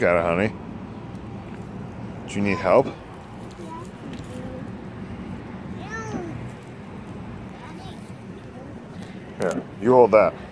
got it, honey. Do you need help? Here, you hold that.